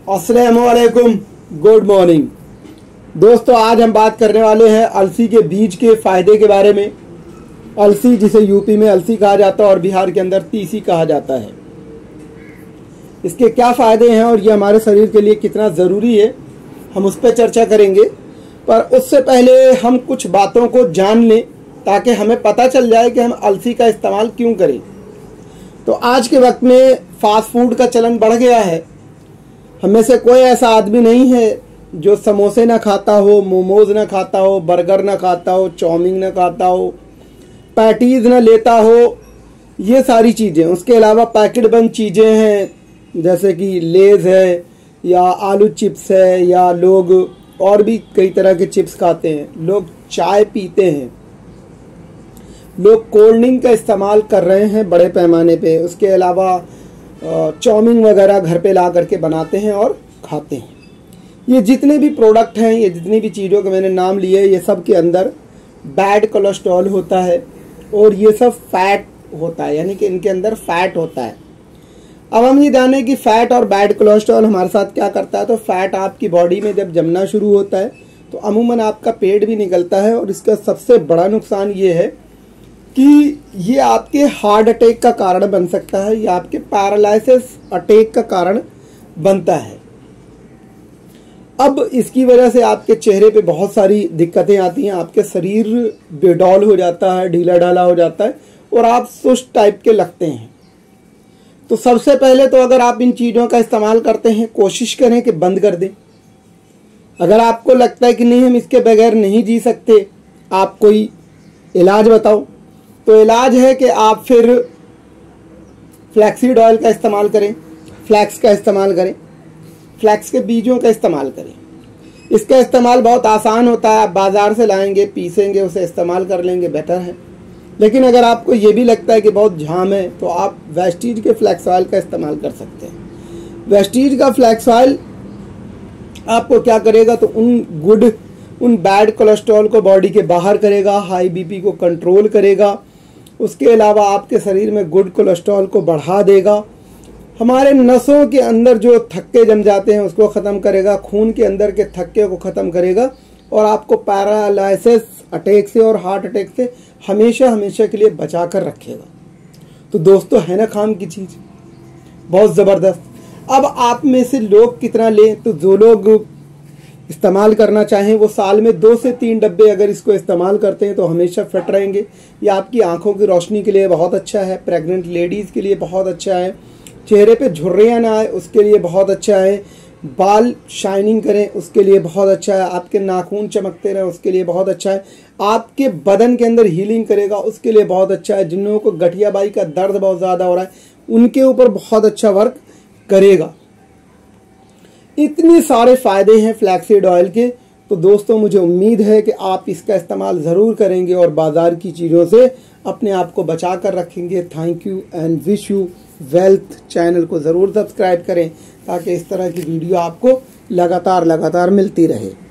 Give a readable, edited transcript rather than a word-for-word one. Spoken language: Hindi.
अस्सलामुअलैकुम, गुड मॉर्निंग दोस्तों। आज हम बात करने वाले हैं अलसी के बीज के फायदे के बारे में। अलसी, जिसे यूपी में अलसी कहा जाता है और बिहार के अंदर तीसी कहा जाता है, इसके क्या फायदे हैं और ये हमारे शरीर के लिए कितना ज़रूरी है, हम उस पर चर्चा करेंगे। पर उससे पहले हम कुछ बातों को जान लें ताकि हमें पता चल जाए कि हम अलसी का इस्तेमाल क्यों करें। तो आज के वक्त में फास्ट फूड का चलन बढ़ गया है। हम में से कोई ऐसा आदमी नहीं है जो समोसे ना खाता हो, मोमोज ना खाता हो, बर्गर ना खाता हो, चाउमीन ना खाता हो, पैटीज ना लेता हो, ये सारी चीज़ें। उसके अलावा पैकेट बंद चीज़ें हैं जैसे कि लेज़ है या आलू चिप्स है, या लोग और भी कई तरह के चिप्स खाते हैं, लोग चाय पीते हैं, लोग कोल्ड ड्रिंक का इस्तेमाल कर रहे हैं बड़े पैमाने पे। उसके अलावा चाउमीन वगैरह घर पे ला करके बनाते हैं और खाते हैं। ये जितने भी प्रोडक्ट हैं, ये जितनी भी चीज़ों के मैंने नाम लिए, ये सब के अंदर बैड कोलेस्ट्रॉल होता है और ये सब फैट होता है, यानी कि इनके अंदर फैट होता है। अब हम ये जाने कि फैट और बैड कोलेस्ट्रॉल हमारे साथ क्या करता है। तो फैट आपकी बॉडी में जब जमना शुरू होता है तो अमूमन आपका पेट भी निकलता है, और इसका सबसे बड़ा नुकसान ये है कि ये आपके हार्ट अटैक का कारण बन सकता है, या आपके पैरालिसिस अटैक का कारण बनता है। अब इसकी वजह से आपके चेहरे पे बहुत सारी दिक्कतें आती हैं, आपके शरीर बेडौल हो जाता है, ढीला ढाला हो जाता है और आप सुस्त टाइप के लगते हैं। तो सबसे पहले तो अगर आप इन चीज़ों का इस्तेमाल करते हैं, कोशिश करें कि बंद कर दें। अगर आपको लगता है कि नहीं हम इसके बगैर नहीं जी सकते, आप कोई इलाज बताओ, तो इलाज है कि आप फिर फ्लैक्सीड ऑयल का इस्तेमाल करें, फ्लैक्स का इस्तेमाल करें, फ्लैक्स के बीजों का इस्तेमाल करें। इसका इस्तेमाल बहुत आसान होता है, आप बाज़ार से लाएंगे, पीसेंगे, उसे इस्तेमाल कर लेंगे, बेटर है। लेकिन अगर आपको ये भी लगता है कि बहुत झाम है तो आप वेस्टीज के फ्लैक्स ऑयल का इस्तेमाल कर सकते हैं। वेस्टीज का फ्लैक्स ऑयल आपको क्या करेगा, तो उन बैड कोलेस्ट्रॉल को बॉडी के बाहर करेगा, हाई बीपी को कंट्रोल करेगा। उसके अलावा आपके शरीर में गुड कोलेस्ट्रॉल को बढ़ा देगा, हमारे नसों के अंदर जो थक्के जम जाते हैं उसको ख़त्म करेगा, खून के अंदर के थक्के को ख़त्म करेगा, और आपको पैरालिसिस अटैक से और हार्ट अटैक से हमेशा हमेशा के लिए बचा कर रखेगा। तो दोस्तों, है ना काम की चीज़, बहुत ज़बरदस्त। अब आप में से लोग कितना लें, तो जो लोग इस्तेमाल करना चाहें वो साल में 2 से 3 डब्बे अगर इसको इस्तेमाल करते हैं तो हमेशा फिट रहेंगे। ये आपकी आंखों की रोशनी के लिए बहुत अच्छा है, प्रेग्नेंट लेडीज़ के लिए बहुत अच्छा है, चेहरे पे झुर्रियाँ ना आए उसके लिए बहुत अच्छा है, बाल शाइनिंग करें उसके लिए बहुत अच्छा है, आपके नाखून चमकते रहें उसके लिए बहुत अच्छा है, आपके बदन के अंदर हीलिंग करेगा उसके लिए बहुत अच्छा है। जिन लोगों को गठियाबाई का दर्द बहुत ज़्यादा हो रहा है उनके ऊपर बहुत अच्छा वर्क करेगा। इतने सारे फ़ायदे हैं फ्लैक्सीड ऑयल के। तो दोस्तों, मुझे उम्मीद है कि आप इसका इस्तेमाल ज़रूर करेंगे और बाज़ार की चीज़ों से अपने आप को बचा कर रखेंगे। Thank you and wish you wealth. Channel को ज़रूर सब्सक्राइब करें ताकि इस तरह की वीडियो आपको लगातार मिलती रहे।